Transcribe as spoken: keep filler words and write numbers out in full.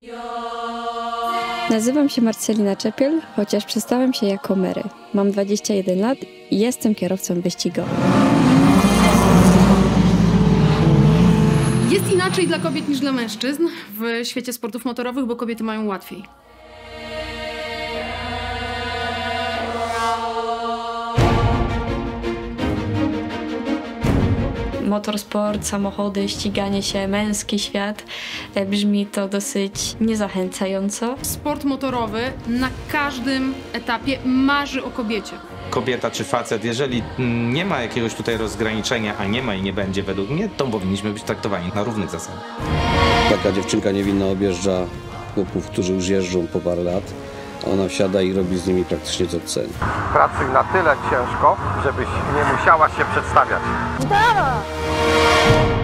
Nazywam się Marcelina Czepiel, chociaż przedstawiam się jako Mary. Mam dwadzieścia jeden lat i jestem kierowcą wyścigowym. Jest inaczej dla kobiet niż dla mężczyzn w świecie sportów motorowych, bo kobiety mają łatwiej. Motorsport, samochody, ściganie się, męski świat. Brzmi to dosyć niezachęcająco. Sport motorowy na każdym etapie marzy o kobiecie. Kobieta czy facet, jeżeli nie ma jakiegoś tutaj rozgraniczenia, a nie ma i nie będzie według mnie, to powinniśmy być traktowani na równych zasadach. Taka dziewczynka niewinna objeżdża chłopów, którzy już jeżdżą po parę lat. Ona wsiada i robi z nimi praktycznie co chce. Pracuj na tyle ciężko, żebyś nie musiała się przedstawiać. Brawo!